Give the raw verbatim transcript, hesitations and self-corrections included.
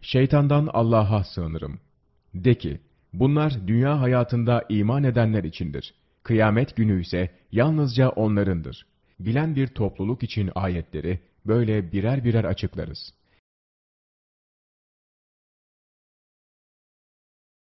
Şeytandan Allah'a sığınırım. De ki, bunlar dünya hayatında iman edenler içindir. Kıyamet günü ise yalnızca onlarındır. Bilen bir topluluk için ayetleri böyle birer birer açıklarız.